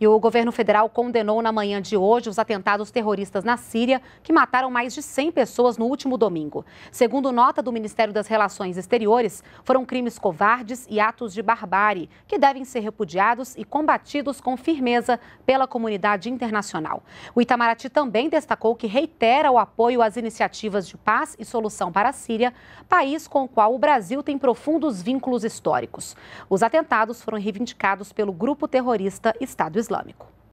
E o governo federal condenou na manhã de hoje os atentados terroristas na Síria, que mataram mais de 100 pessoas no último domingo. Segundo nota do Ministério das Relações Exteriores, foram crimes covardes e atos de barbárie, que devem ser repudiados e combatidos com firmeza pela comunidade internacional. O Itamaraty também destacou que reitera o apoio às iniciativas de paz e solução para a Síria, país com o qual o Brasil tem profundos vínculos históricos. Os atentados foram reivindicados pelo grupo terrorista Estado Islâmico.